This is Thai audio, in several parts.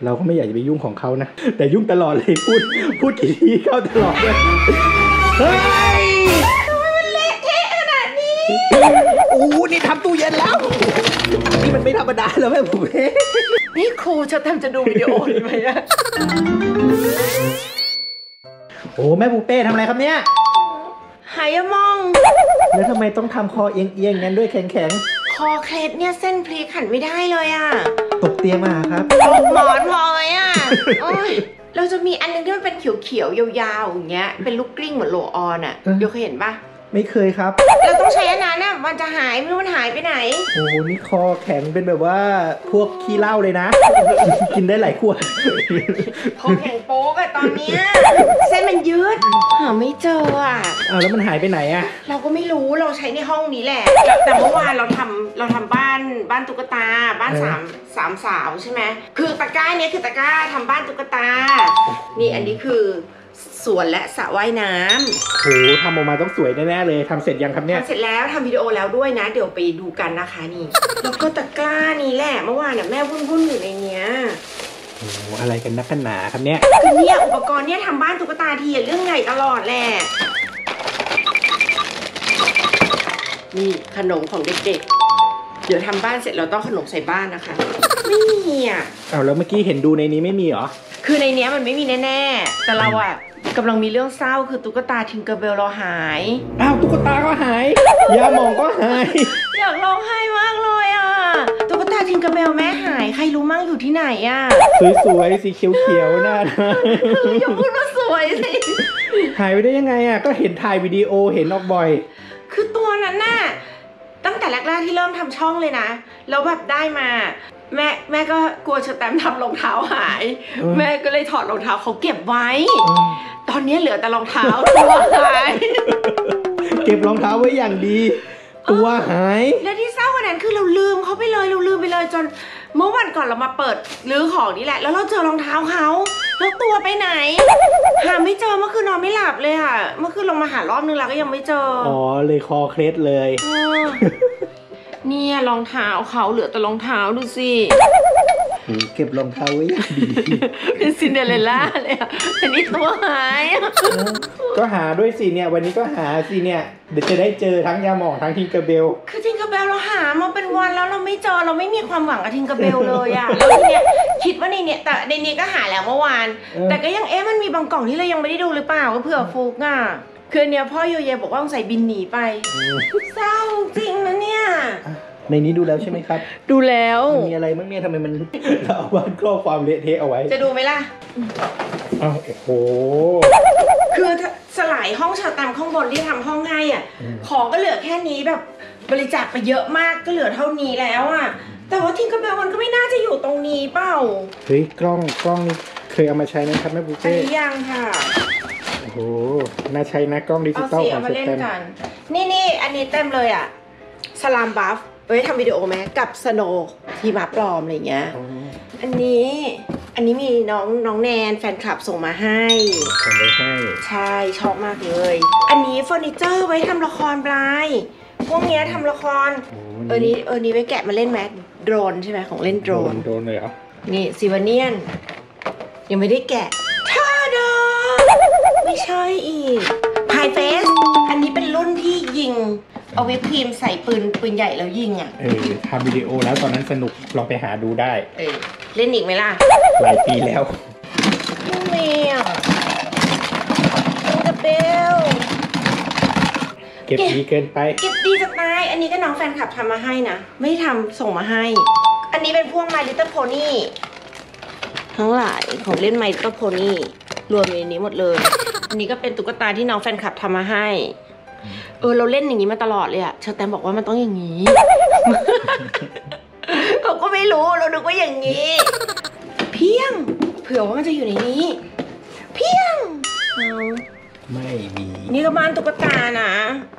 เราก็ไม่อยากจะไปยุ่งของเขานะแต่ยุ่งตลอดเลยพูดกี่ทีเข้าตลอดเลยเฮ้ยทำไมมันเละเทะขนาดนี้โอ้นี่ทำตู้เย็นแล้วนี่มันไม่ธรรมดาแล้วแม่ผมนี่ครูจะดูวิดีโอนี้ไหมอะโอ้แม่ปูเป้ทำอะไรครับเนี่ยหายมองแล้วทำไมต้องทำคอเอียงๆงั้นด้วยแข็งคอเคล็ดเนี่ยเส้นพลิกขันไม่ได้เลยอ่ะตกเตียงมาครับตกหมอนพอไหมอ่ะเราจะมีอันนึงที่มันเป็นเขียวๆยาวๆอย่างเงี้ยเป็นลูกกลิ้งเหมือนโรลออนอ่ะเดี๋ยวเคยเห็นปะไม่เคยครับเราต้องใช้อันนั้นน่ะมันจะหายไม่รู้มันหายไปไหนโอ้นี่คอแข็งเป็นแบบว่าพวกขี้เหล้าเลยนะกินได้หลายขวดคอแข็งโป๊กอะตอนเนี้ยเส้นมันยืดหาไม่เจออ่ะแล้วมันหายไปไหนอะเราก็ไม่รู้เราใช้ในห้องนี้แหละแต่เมื่อวานเราทำบ้านตุ๊กตาบ้านสามสาวใช่ไหมคือตะกร้าเนี้ยคือตะกร้าทำบ้านตุ๊กตานี่อันนี้คือสวนและสระว่ายน้ำโหทำออกมาต้องสวยแน่ๆเลยทำเสร็จยังครับเนี่ยทำเสร็จแล้วทำวิดีโอแล้วด้วยนะเดี๋ยวไปดูกันนะคะนี่แล้วก็ตะกร้านี่แหละเมื่อวานน่ะแม่วุ่นอยู่ในเนี้ยโอ้อะไรกันนักกันหนาครับเนี่ยคือเนี่ยอุปกรณ์เนี่ยทำบ้านตุ๊กตาทีเรื่องใหญ่ตลอดแหละนี่ขนมของเด็กๆเดี๋ยวทำบ้านเสร็จเราต้องขนมใส่บ้านนะคะไม่มีอ่ะแล้วเมื่อกี้เห็นดูในนี้ไม่มีเหรอคือในเนี้ยมันไม่มีแน่ๆแต่เราอ่ะกำลังมีเรื่องเศร้าคือตุ๊กตาทิงเกอร์เบลเราหายตุ๊กตาก็หายยาหมองก็หายอยากร้องไห้มากเลยอ่ะตุ๊กตาทิงเกอร์เบลแม่หายใครรู้มั่งอยู่ที่ไหนอ่ะสวยๆสีเขียวๆน่าอย่าพูดว่าสวยสิหายไปได้ยังไงอ่ะก็เห็นถ่ายวิดีโอเห็นออกบ่อยคือตัวนั้นน่ะตั้งแต่แรกๆที่เริ่มทำช่องเลยนะแล้วแบบได้มาแม่ก็กลัวเชอแตมทำรองเท้าหายแม่ก็เลยถอดรองเท้าเขาเก็บไว้ตอนนี้เหลือแต่รองเท้าตัวหายเก็บรองเท้าไว้อย่างดีตัวหายและที่เศร้ากว่านั้นคือเราลืมเขาไปเลยจนเมื่อวันก่อนเรามาเปิดรื้อของนี่แหละแล้วเราเจอรองเท้าเขาแล้วตัวไปไหนหาไม่เจอเมื่อคืนนอนไม่หลับเลยค่ะเมื่อคืนลงมาหารอบนึงแล้วก็ยังไม่เจอเลยคอเคล็ดเลยเนี่ยรองเท้าเขาเหลือแต่รองเท้าดูสิเก็บรองเท้าไว้อย่างดีเป็นซินเดอเรลล่าเลยอ่ะอันนี้ตัวหายก็หาด้วยสิเนี่ยวันนี้ก็หาสิเนี่ยเดี๋ยวจะได้เจอทั้งยาหมองทั้งทิงเกอร์เบลคือทิงเกอร์เบลเราหามาเป็นวันแล้วเราไม่เจอเราไม่มีความหวังกับทิงเกอร์เบลเลยอ่ะแล้วทีเนี้ยคิดว่าในเนี้ยแต่ในนี้ก็หาแล้วเมื่อวานแต่ก็ยังมันมีบางกล่องที่เรายังไม่ได้ดูหรือเปล่าก็เผื่อฟุกอ่ะคือเนี้ยพ่อโยเยบอกว่าต้องใส่บินหนีไปเศร้าจริงนะเนี่ยในนี้ดูแล้วใช่ไหมครับดูแล้วมีอะไรบ้างเนี่ยทำไมมันเอาบ้านครอบความเละเทะเอาไว้จะดูไหมล่ะโอ้โหคือสลายห้องชาตามข้างบนที่ทำห้องให้อ่ะของก็เหลือแค่นี้แบบบริจาคไปเยอะมากก็เหลือเท่านี้แล้วอ่ะแต่ว่าทิงเกอร์เบลมันก็ไม่น่าจะอยู่ตรงนี้เปล่าเฮ้ยกล้องเคยเอามาใช้ไหมครับแม่ปุ๊กเป้ยังค่ะโอ้โหน่าใช้นะกล้องดิจิตอลของเต็มนี่อันนี้เต็มเลยอ่ะสลามบัฟไว้ทำวิดีโอไหมกับสโนว์ทีมาปลอมอะไรเงี้ยอันนี้มีน้องแนนแฟนคลับส่งมาให้ใช่ชอบมากเลยอันนี้เฟอร์นิเจอร์ไว้ทำละครปลายพวกเนี้ยทำละครนี้ไว้แกะมาเล่นไหมโดรนใช่ไหมของเล่นโดรนเลยเหรอนี่ซิวาเนียนยังไม่ได้แกะท่าดอไม่ใช่อีกไฮเฟสอันนี้เป็นรุ่นที่ยิงเอาวิปครีมใส่ปืนใหญ่แล้วยิงอ่ะทำวิดีโอแล้วตอนนั้นสนุกลองไปหาดูได้เล่นอีกไหมล่ะหลายปีแล้วไม่มีอ่ะจะเบลเก็บดีเกินไปเก็บดีจะตายอันนี้ก็น้องแฟนคลับทำมาให้นะไม่ทำส่งมาให้อันนี้เป็นพวก My Little Pony ทั้งหลายของเล่น My Little Pony รวมในนี้หมดเลยอันนี้ก็เป็นตุ๊กตาที่น้องแฟนคลับทำมาให้เราเล่นอย่างนี้มาตลอดเลยอะเชอแตมบอกว่ามันต้องอย่างนี้ เขาก็ไม่รู้เราดูว่าอย่างนี้เพียงเผื่อว่ามันจะอยู่ในนี้เพียงไม่มีนี่ก็บ้านตุ๊กตานะ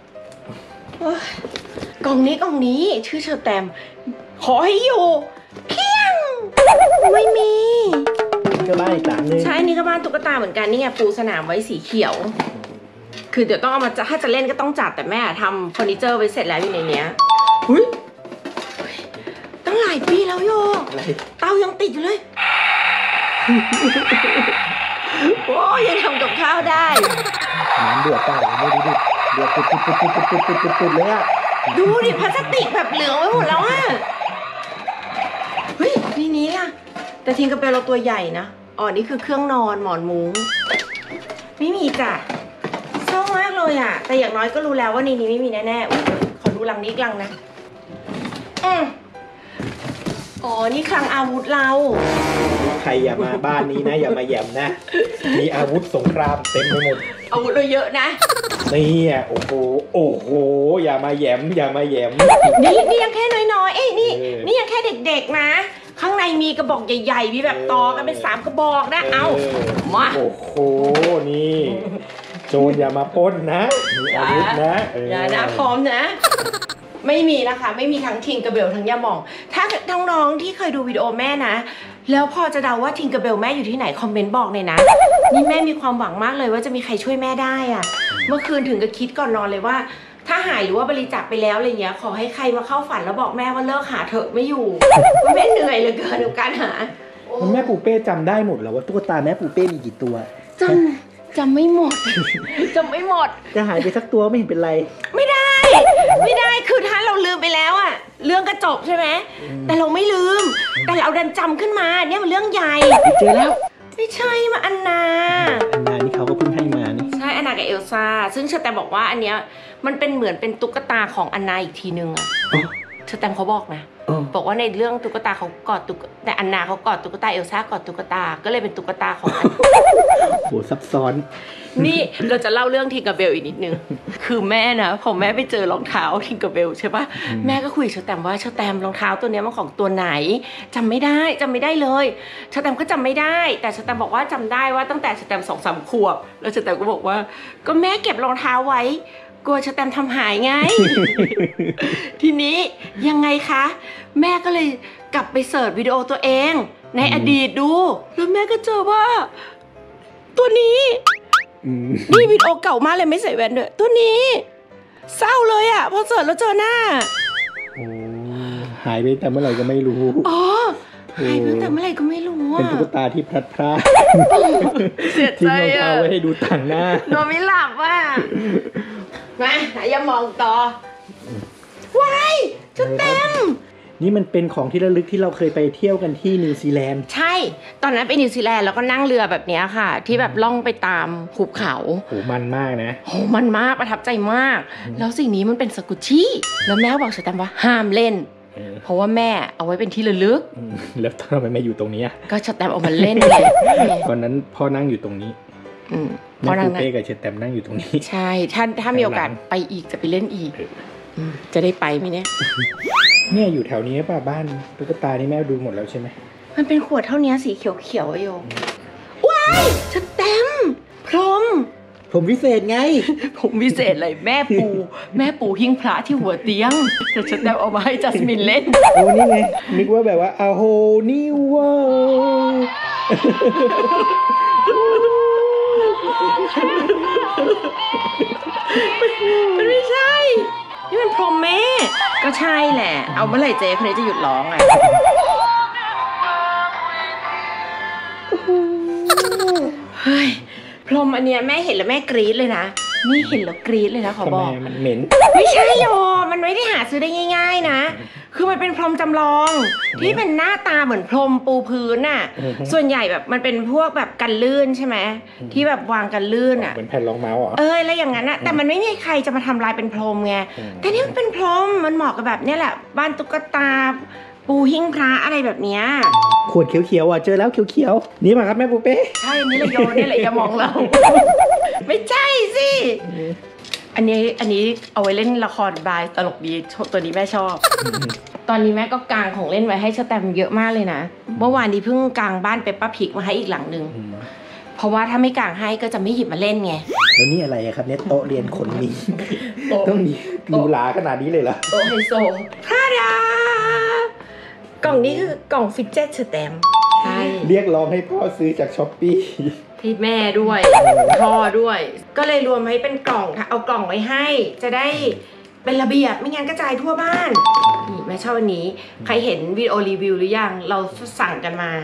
กล่องนี้ชื่อเชอแตมขอให้อยู่เพียงไม่มีก็บ้านอีกหลังนึงใช่นี่ก็บ้านตุ๊กตาเหมือนกันนี่ไงปูสนามไว้สีเขียวคือเดี๋ยวต้องเอามาถ้าจะเล่นก็ต้องจัดแต่แม่ทำเฟอร์นิเจอร์ไว้เสร็จแล้วอยู่ในเนี้ยตั้งหลายปีแล้วโยเตายังติดอยู่เลยโอ้ยังทำกับข้าวได้น้ำเดือดเปล่าดูดิเดือดปุดเลยอ่ะดูดิพลาสติกแบบเหลืองไว้หมดแล้วอ่ะเฮ้ยนี่นี้ล่ะแต่ทิงกระเบลเราตัวใหญ่นะอ๋อนี่คือเครื่องนอนหมอนมุ้งไม่มีจ้ะเศร้ามากเลยอ่ะแต่อย่างน้อยก็รู้แล้วว่านี่ไม่มีแน่ๆอุ๊ยขอดูลังนี้อีกลังนะอ๋อนี่คลังอาวุธเราใครอย่ามาบ้านนี้นะอย่ามาแย่มนะมีอาวุธสงครามเต็มไปหมดอาวุธเราเยอะนะนี่อ่ะโอ้โหอย่ามาแย่มนี่ยังแค่น้อยๆนี่ยังแค่เด็กๆนะข้างในมีกระบอกใหญ่ๆมีแบบต่อกันเป็น3กระบอกนะเอามาโอ้โหนี่โจรอย่ามาปล้นนะมีอาวุธนะอย่านะพร้อมนะไม่มีนะคะไม่มีทั้งทิงเกอร์เบลทั้งย่าหม่องถ้าน้องๆที่เคยดูวิดีโอแม่นะแล้วพอจะเดาว่าทิงเกอร์เบลแม่อยู่ที่ไหนคอมเมนต์บอกเลยนะนี่แม่มีความหวังมากเลยว่าจะมีใครช่วยแม่ได้อะเมื่อคืนถึงกับคิดก่อนนอนเลยว่าถ้าหายหรือว่าบริจาคไปแล้วอะไรเงี้ยขอให้ใครมาเข้าฝันแล้วบอกแม่ว่าเลิกหาเถอะไม่อยู่แม่เหนื่อยเหลือเกินกับการหาแม่ปูเป้จำได้หมดแล้วว่าตุ๊กตาแม่ปูเป้มีกี่ตัวจำไม่หมดจะหายไปสักตัวไม่เห็นเป็นไรไม่ได้คือถ้าเราลืมไปแล้วอะเรื่องก็จบใช่ไหมแต่เราไม่ลืมแต่เราดันจำขึ้นมาเนี่ยมันเรื่องใหญ่เจอแล้วไม่ใช่มาอันนานี่เขาก็เพิ่งให้มานี่ใช่อันนากับเอลซ่าซึ่งเชอร์แตมบอกว่าอันเนี้ยมันเป็นเหมือนเป็นตุ๊กตาของอันนาอีกทีนึงอะเชอร์แตมเขาบอกนะบอกว่าในเรื่องตุ๊กตาเขากอดแต่อันนาเขากอดตุ๊กตาเอลซ่ากอดตุ๊กตาก็เลยเป็นตุ๊กตาของอันโหซับซ้อนนี่เราจะเล่าเรื่องทิงเกอร์เบลอีกนิดนึงคือแม่นะพอแม่ไปเจอรองเท้าทิงเกอร์เบลใช่ปะแม่ก็คุยเชอร์แตมว่าเชอร์แตมรองเท้าตัวนี้มันของตัวไหนจำไม่ได้เลยเชอร์แตมก็จำไม่ได้แต่เชอร์แตมบอกว่าจำได้ว่าตั้งแต่เชอร์แตม2-3 ขวบแล้วเชอร์แตมก็บอกว่าก็แม่เก็บรองเท้าไว้กลัวเชอร์แตมทำหายไง ทีนี้ยังไงคะแม่ก็เลยกลับไปเสิร์ชวิดีโอตัวเองในอดีตดูแล้วแม่ก็เจอว่าตัวนี้นี่วิดีโอเก่ามากเลยไม่ใส่แว่นด้วยตัวนี้เศร้าเลยอ่ะพอเสิร์ชแล้วเจอหน้าโอ้หายไปแต่เมื่อไหร่ก็ไม่รู้อ๋อหายไปแต่เมื่อไหร่ก็ไม่รู้เป็นตุ๊กตาที่พลัดพรากเสียใจอ่ะทิ้งรองเท้าไว้ให้ดูต่างหน้านอนไม่หลับว่ะมาอย่ามองต่อว้ายชุดเต็มนี่มันเป็นของที่ระลึกที่เราเคยไปเที่ยวกันที่นิวซีแลนด์ใช่ตอนนั้นไปนิวซีแลนด์แล้วก็นั่งเรือแบบนี้ค่ะที่แบบล่องไปตามหุบเขาโหมันมากนะโหมันมากประทับใจมากแล้วสิ่งนี้มันเป็นสกุชชี่แล้วแม่บอกเชอร์แตมว่าห้ามเล่นเพราะว่าแม่เอาไว้เป็นที่ระลึกแล้วทำไมแม่อยู่ตรงนี้ก็เชอร์แตมเอามาเล่นเลยตอนนั้นพ่อนั่งอยู่ตรงนี้แม่ปูเป้กับเชอร์แตมนั่งอยู่ตรงนี้ใช่ถ้ามีโอกาสไปอีกจะไปเล่นอีกจะได้ไปไหมเนี่ยเนี่ยอยู่แถวนี้ป่ะบ้านตุ๊กตานี่แม่ดูหมดแล้วใช่ไหมมันเป็นขวดเท่านี้สีเขียวๆโยมว้ายเชอร์แตมพรหมวิเศษไงผมวิเศษเลยแม่ปูหิ้งพระที่หัวเตียงแต่เชอร์แตมเอามาให้จัสมินเล่นโอ้นี่ไงนึกว่าแบบว่า a whole new world มันไม่ใช่นี่มันพรหมแม่ก็ใช่แหละเอาเมื่อไหร่เจ๊คนนี้จะหยุดร้องอ่ะเฮ้ยพรหมอันเนี้ยแม่เห็นแล้วแม่กรี๊ดเลยนะนี่เห็นแล้วกรี๊ดเลยนะขอบอกมันเหม็นไม่ใช่โยมันไม่ได้หาซื้อได้ง่ายๆนะคือมันเป็นพรมจำลองที่เป็นหน้าตาเหมือนพรมปูพื้นน่ะส่วนใหญ่แบบมันเป็นพวกแบบกันลื่นใช่ไหมที่แบบวางกันลื่นอ่ะเป็นแผ่นรองเมาส์อ่ะแล้วอย่างนั้นอ่ะแต่มันไม่มีใครจะมาทำลายเป็นพรมไงแต่นี่มันเป็นพรมมันเหมาะกับแบบนี้แหละบ้านตุ๊กตาปูหิ้งพระอะไรแบบเนี้ยขวดเขียวๆอ่ะเจอแล้วเขียวๆนี่มาครับแม่ปูเป้ใช่นี่แหละโยนี่แหละอย่ามองเราไม่ใช่สิอันนี้เอาไว้เล่นละครบายตลกดีตัวนี้แม่ชอบตอนนี้แม่ก็กางของเล่นไว้ให้เชอร์แตมเยอะมากเลยนะเมื่อวานนี้เพิ่งกางบ้านเปปป้าพิกมาให้อีกหลังนึงเพราะว่าถ้าไม่กางให้ก็จะไม่หยิบมาเล่นไงแล้วนี่อะไรครับเนี่ยโต๊ะเรียนขนมีต้องมีดูหลาขนาดนี้เลยเหรอโต๊ะไฮโซพาดากล่องนี้คือกล่องฟิตเจ็ตเชอร์แตมใช่เรียกร้องให้พ่อซื้อจากช้อปปี้ให้แม่ด้วยพ่อด้วยก็เลยรวมให้เป็นกล่องเอากล่องไว้ให้จะได้เป็นระเบียบไม่งั้นกระจายทั่วบ้านนี่แม่ชอบวันนี้ใครเห็นวิดีโอรีวิวหรือยังเราสั่งกันมา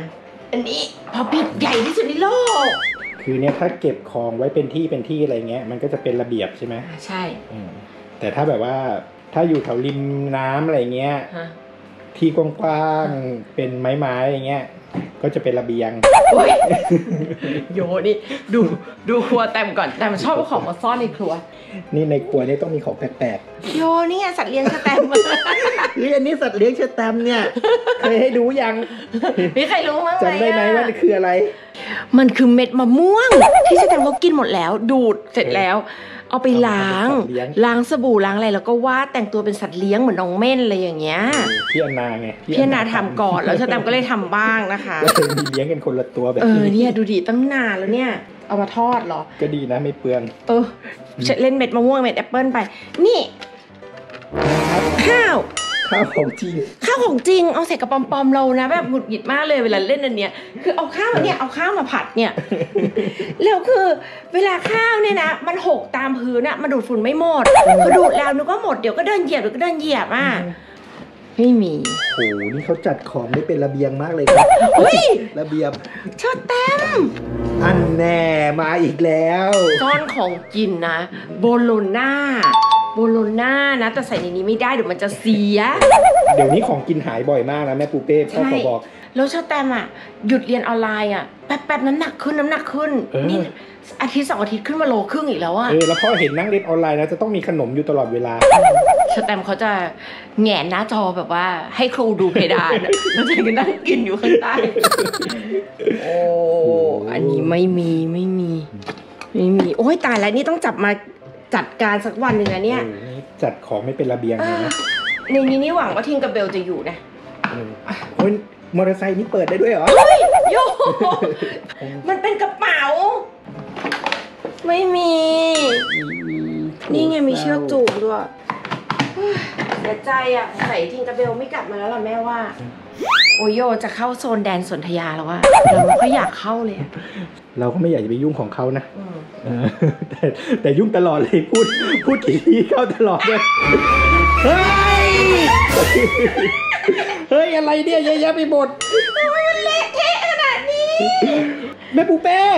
อันนี้พอบิดใหญ่ที่สุดในโลกคือเนี่ยถ้าเก็บของไว้เป็นที่อะไรเงี้ยมันก็จะเป็นระเบียบใช่ไหมใช่แต่ถ้าแบบว่าถ้าอยู่แถวริมน้ำอะไรเงี้ยที่กว้างๆเป็นไม้ๆอย่างเงี้ยก็จะเป็นระเบียงโยนี่ดูครัวแต้มก่อนแต่มันชอบเอาของมาซ่อนในครัวนี่ในครัวนี่ต้องมีของแปลกๆโยนี่สัตว์เลี้ยงชะแตมนี่อันนี้สัตว์เลี้ยงชะแตมเนี่ยเคยให้ดูยังมีใครรู้มั้งจำได้ไหมว่าคืออะไรมันคือเม็ดมะม่วงที่ชะแตมเขากินหมดแล้วดูดเสร็จแล้วเอาไปล้างสบู่ล้างอะไรแล้วก็วาดแต่งตัวเป็นสัตว์เลี้ยงเหมือนน้องเม่นอะไรอย่างเงี้ยพี่อนนาไงพี่อนนาทำก่อนแล้วชะแตมก็เลยทำบ้างนะคะก็เลยมีเลี้ยงกันคนละตัวแบบเนี่ยดูดิตั้งนานแล้วเนี่ยเอามาทอดเหรอก็ดีนะไม่เปลืองเล่นเม็ดมะม่วงเม็ดแอปเปิ้ลไปนี่ข้าวของจริงเอาใส่กระป๋อมเรานะแบบหงุดหงิดมากเลยเวลาเล่นอันเนี้ยคือเอาข้าวมาผัดเนี่ยแล้วคือเวลาข้าวเนี่ยนะมันหกตามพื้นอะมันดูดฝุ่นไม่หมดพอดูดแล้วนึกว่าหมดเดี๋ยวก็เดินเหยียบอ่ะไม่มีโอ้นี่เขาจัดของได้เป็นระเบียงมากเลยครับระเบียงชดแต้มอันแน่มาอีกแล้วซ่อนของกินนะโบโลน่านะแต่ใส่ในนี้ไม่ได้เดี๋ยวมันจะเสียเดี๋ยวนี้ของกินหายบ่อยมากนะแม่ปูเป้พ่อบอกแล้วชาแตมอ่ะหยุดเรียนออนไลน์อ่ะแป๊บน้ำหนักขึ้นนี่อาทิตย์2 อาทิตย์ขึ้นมา1.5 โลอีกแล้วอ่ะแล้วพ่อเห็นนั่งเรียนออนไลน์นะจะต้องมีขนมอยู่ตลอดเวลาชาแตมเขาจะแหงนหน้าจอแบบว่าให้ครูดูเพดานแล้วจะก็นั่งกินอยู่ข้างใต้โอ้อันนี้ไม่มีโอ้ยตายแล้วนี่ต้องจับมาจัดการสักวันหนึ่งนะเนี่ยจัดของไม่เป็นระเบียงเลยนะในนี้นี่หวังว่าทิงกับเบลจะอยู่นะโอ้ยมอเตอร์ไซค์นี่เปิดได้ด้วยเหรอโยมันเป็นกระเป๋าไม่มีนี่ไงมีเชือกจูงด้วยเสียใจอ่ะใส่ทิงกับเบลไม่กลับมาแล้วล่ะแม่ว่าโอโยจะเข้าโซนแดนสนธยาแล้วอะเราก็อยากเข้าเลยเราก็ไม่อยากจะไปยุ่งของเขานะแต่ยุ่งตลอดเลยพูดกี่ทีเข้าตลอดเลยเฮ้ยอะไรเนี่ยเยอะแยะไปหมดมันเละเทะขนาดนี้แม่ปูเป้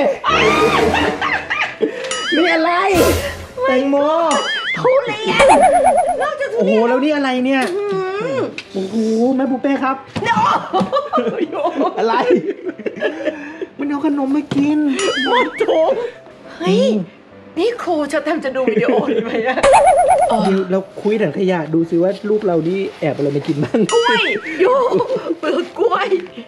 นี่อะไรแตงโมทุเรียนนอกจากทุเรียนโอ้โหแล้วนี่อะไรเนี่ยโอ้โหแม่ปูเป้ครับอะไรมันเอาขนมมากินหมดถุงเฮ้ยนี่ครูจะทำจะดูวิดีโอไหมอะเราคุยถังขยะดูสิว่าลูกเรานี่แอบอะไรมากินบ้างกล้วยโยเปลือกกล้วย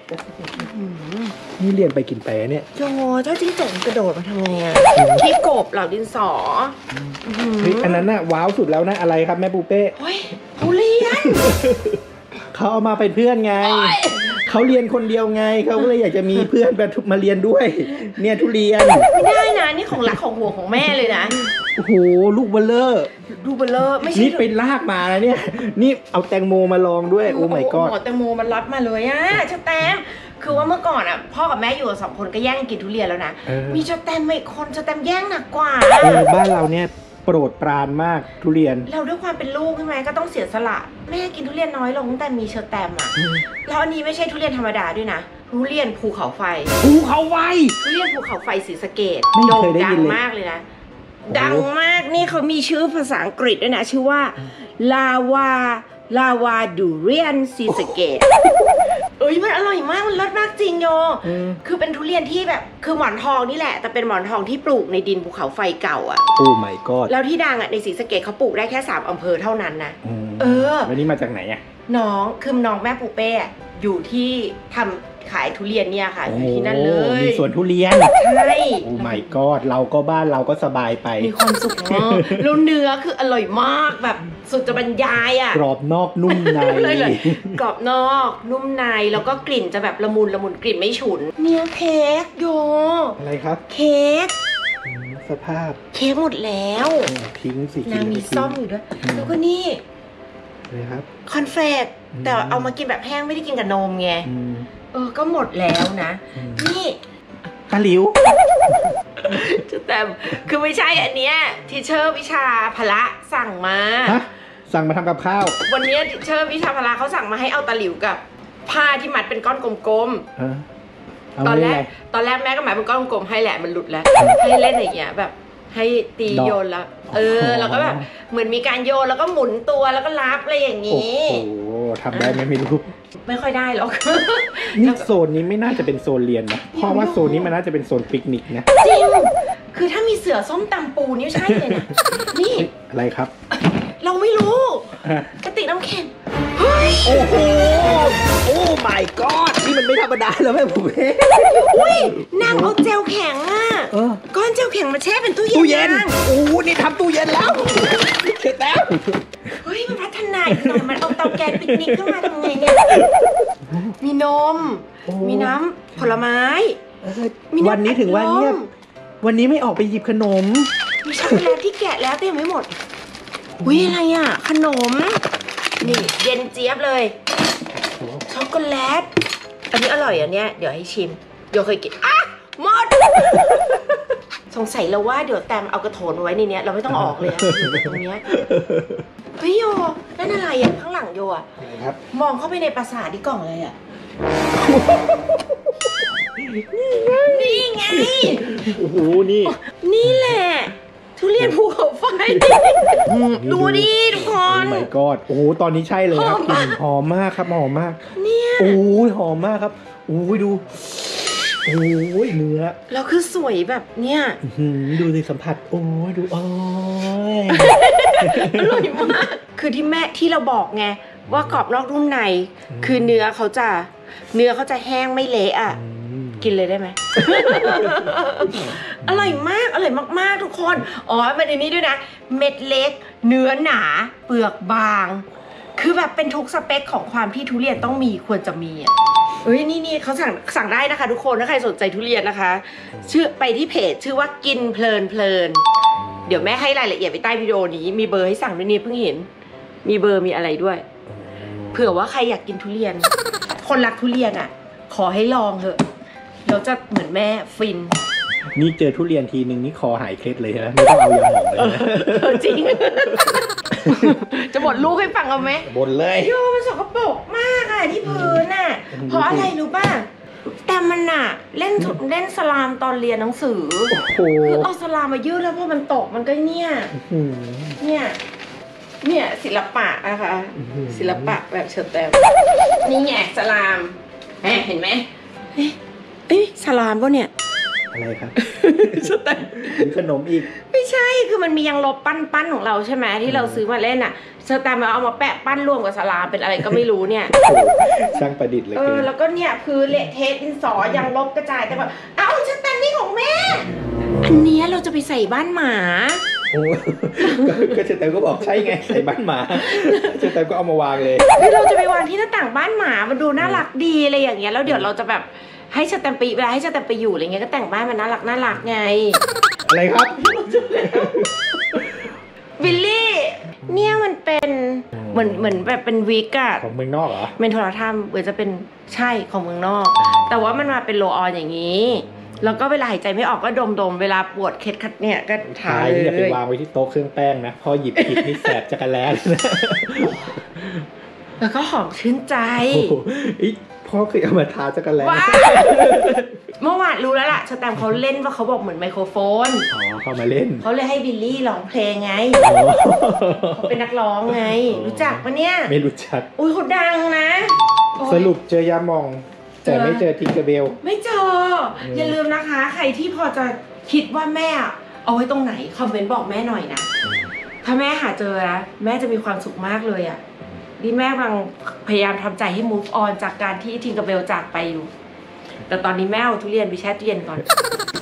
นี่เรียนไปกินไปเนี่ยโยเจ้าจิ้งจกกระโดดมาทำไงอะที่กบเหล่าดินสอเฮ้ยอันนั้นน่ะว้าวสุดแล้วนะอะไรครับแม่ปูเป้เฮ้ยทุเรียนเขาเอามาเป็นเพื่อนไงเขาเรียนคนเดียวไงเขาก็เลยอยากจะมีเพื่อนมาเรียนด้วยเนี่ยทุเรียนไม่ได้นะนี่ของรักของห่วงของแม่เลยนะโอ้โหลูกเบลเลอร์ไม่ใช่นี่ไปลากมานะเนี่ยนี่เอาแตงโมมาลองด้วยโอ้ my god แตงโมมันรับมาเลยอะชะแตมคือว่าเมื่อก่อนอ่ะพ่อกับแม่อยู่2 คนก็แย่งกินทุเรียนแล้วนะมีชะแตมอีกคนชะแตมแย่งหนักกว่าบ้านเราเนี่ยโปรดปรานมากทุเรียนเราด้วยความเป็นลูกใช่ไหมก็ต้องเสียสละแม่กินทุเรียนน้อยลงตั้งแต่มีเชอร์แตมอ่ะแล้วอันนี้ไม่ใช่ทุเรียนธรรมดาด้วยนะทุเรียนภูเขาไฟทุเรียนภูเขาไฟศรีสะเกษโด่งดังมากเลยนะดังมากนี่เขามีชื่อภาษาอังกฤษด้วยนะชื่อว่าลาวาดูเรียนศรีสะเกษมันอร่อยมากมันรสมากจริงโยคือเป็นทุเรียนที่แบบคือหมอนทองนี่แหละแต่เป็นหมอนทองที่ปลูกในดินภูเขาไฟเก่าอ่ะโอ้ my god แล้วที่ดังอ่ะในศรีสะเกษเขาปลูกได้แค่3 อำเภอเท่านั้นนะแล้วนี่มาจากไหนอ่ะน้องแม่ปูเป้อยู่ที่ทำขายทุเรียนเนี่ยค่ะอยู่ที่นั่นเลยมีสวนทุเรียนใช่โอ้ my god เราก็บ้านเราก็สบายไปมีความสุขมากแล้วเนื้อคืออร่อยมากแบบสุดจะบรรยายอ่ะกรอบนอกนุ่มในกรอบนอกนุ่มในแล้วก็กลิ่นจะแบบละมุนกลิ่นไม่ฉุนเนี่ยเค้กโยอะไรครับเค้กสภาพเค้กหมดแล้วทิ้งสินางมีซ่อมอยู่ด้วยแล้วก็นี่เลยครับคอนเฟกแต่เอามากินแบบแห้งไม่ได้กินกับนมไงก็หมดแล้วนะนี่ตาหลิวแต่คือไม่ใช่อันเนี้ยทีเชอร์วิชาพละสั่งมาสั่งมาทำกับข้าววันนี้ทีเชอร์วิชาพละเขาสั่งมาให้เอาตาหลิวกับผ้าที่มัดเป็นก้อนกลมๆเอาตอนเล่นแรอะไรกแม่ก็หมายเป็นก้อนกลมให้แหละมันหลุดแล้ว ให้เล่นอย่างเงี้ยแบบให้ตีโยนแล้วแล้วก็แบบเหมือนมีการโยนแล้วก็หมุนตัวแล้วก็รับอะไรอย่างโอ้งี้โหทำได้ไหมไม่รู้ไม่ค่อยได้หรอกนี่โซนนี้ไม่น่าจะเป็นโซนเรียนนะเพราะว่าโซนนี้มันน่าจะเป็นโซนปิกนิกนะจริงคือถ้ามีเสือส้มตำปูนี่ใช่เลยนะนี่อะไรครับเราไม่รู้กระติกน้ำแข็งเฮ้ยโอ้โหโอ้ my god นี่มันไม่ธรรมดาแล้วแม่ผมเองอุ้ยนางเอาเจลแข็งอะก้อนเจลแข็งมาแช่เป็นตู้เย็นตู้เย็นนางโอ้นี่ทำตู้เย็นแล้วเสร็จแล้วเฮ้ยมันพัฒนาอีกหน่อยมันเอาเตาแก๊สปิกนิกขึ้นมาทำไงเนี่ยมีนม มีน้ำผลไม้มีำวันนี้ถึงว่าเงียบวันนี้ไม่ออกไปหยิบขนมมีช็อกโกแลตที่แกะแล้วแต่ยังไม่หมดอุ้ยอะไรอ่ะขนมนี่เย็นเจี๊ยบเลยช็อกโกแลตอันนี้อร่อยอันเนี้ยเดี๋ยวให้ชิมโยเคยกินอ่ะหมด สงสัยเราว่าเดี๋ยวแตมเอากระโถนไว้ในเนี้ยเราไม่ต้องออกเลยอะอยู่ตรงเนี้ยเฮ้ยโยนั่นอะไรอ่ะข้างหลังโยอ่ะครับมองเข้าไปในปราสาทที่กล่องเลยอ่ะนี่ไงโอ้โหนี่นี่แหละทุเรียนภูเขาไฟดูดิทุกคนโอ้ my god โอ้โหตอนนี้ใช่เลยครับกลิ่นหอมมากครับหอมมากเนี่ยโอ้ยหอมมากครับโอ้ยดูโอ้ยเนื้อแล้วคือสวยแบบเนี่ยดูสิสัมผัสโอ้ยดูโอ้ยอร่อยมากคือที่เราบอกไงว่ากรอบนอกนุ่มในคือเนื้อเขาจะแห้งไม่เละอ่ะกินเลยได้ไหม อร่อยมากอร่อยมากๆทุกคนอ๋อมันในนี้ด้วยนะเม็ดเล็กเนื้อหนาเปลือกบางคือแบบเป็นทุกสเปคของความที่ทุเรียนต้องมีควรจะมีอ่ะเอ้ยนี่เขาสั่งได้นะคะทุกคนถ้าใครสนใจทุเรียนนะคะชื่อไปที่เพจชื่อว่ากินเพลินเดี๋ยวแม่ให้รายละเอียดไปใต้วิดีโอนี้มีเบอร์ให้สั่งด้วยนี่เพิ่งเห็นมีเบอร์มีอะไรด้วยเผื่อว่าใครอยากกินทุเรียนคนรักทุเรียนอ่ะขอให้ลองเถอะเราจะเหมือนแม่ฟินนี่เจอทุเรียนทีนึงนี่คอหายเคล็ดเลยนะไม่ต้องเอายาหมองเลยนะจริง จะบ่นลูกให้ฟังเอาไหมบ่นเลยโยมันสกปรกมากอะที่พื้นอะเพราะอะไรรู้ป่ะแต่มันอะเล่นสลามตอนเรียนหนังสือโอ้โหคือเอาสลามมายืดแล้วพอมันตกมันก็เนี่ยศิลปะนะคะ ศิลปะแบบเชิดแตมนี่ไงสลามเห็นไหมเอ้ยสลามป่ะเนี่ยอะไรครับเชิดแตมหรือขนมอีกไม่ใช่คือมันมียังลบปั้นของเราใช่ไหมที่เราซื้อมาเล่นอะเชิดแตมเอามาแปะปั้นรวมกับสลามเป็นอะไรก็ไม่รู้เนี่ยช่างประดิษฐ์เลยเกินแล้วก็เนี่ยคือเละเทะดินสอยังลบกระจายแต่แบบเอ้าเชิดแตมนี่ของแม่อันเนี้ยเราจะไปใส่บ้านหมาโอ้ก็เชตแตมก็บอกใช่ไงใส่บ้านหมาเชตแตมก็เอามาวางเลยคือเราจะไปวางที่หน้าต่างบ้านหมามันดูน่ารักดีอะไรอย่างเงี้ยแล้วเดี๋ยวเราจะแบบให้สแตมป์เวลาให้สแตมป์ไปอยู่อะไรเงี้ยก็แต่งบ้านมันน่ารักไงอะไรครับบิลลี่เนี่ยมันเป็นเหมือนแบบเป็นวิกอะของเมืองนอกเหรอเป็นโทรทัศน์เหมือนจะเป็นใช่ของเมืองนอก แต่ว่ามันมาเป็นโลออนอย่างนี้แล้วก็เวลาหายใจไม่ออกก็ดมเวลาปวดเคล็ดคัดเนี่ยก็ทาทายเลที่จะไปยวางไว้ที่โต๊ะเครื่องแป้งนะพอหยิบผิดนี่แสบจักรแล้นะแล้วก็หอมชื่นใจโอ้โหพ่อเคยเอามาทาจักรแล้ว้าเมื่อวานรู้แล้วล่ะสแตมป์เขาเล่นว่าเขาบอกเหมือนไมโครโฟนอ๋อเข้ามาเล่นเขาเลยให้บิลลี่ร้องเพลงไงอ๋อเขาเป็นนักร้องไง รู้จักปะเนี่ยไม่รู้จักอุ้ยเขาดังนะโอ๊ยสรุปเจอยาหมอง แต่ไม่เจอทิงเกอร์เบลไม่เจออย่าลืมนะคะ ใครที่พอจะคิดว่าแม่เอาไว้ตรงไหนคอมเมนต์บอกแม่หน่อยนะ ถ้าแม่หาเจอนะแม่จะมีความสุขมากเลยอ่ะนี่แม่กำลังพยายามทำใจให้ move on จากการที่ทิงเกอร์เบลจากไปอยู่ แต่ตอนนี้แม่เอาทุเรียนไปแช่ตู้เย็นก่อน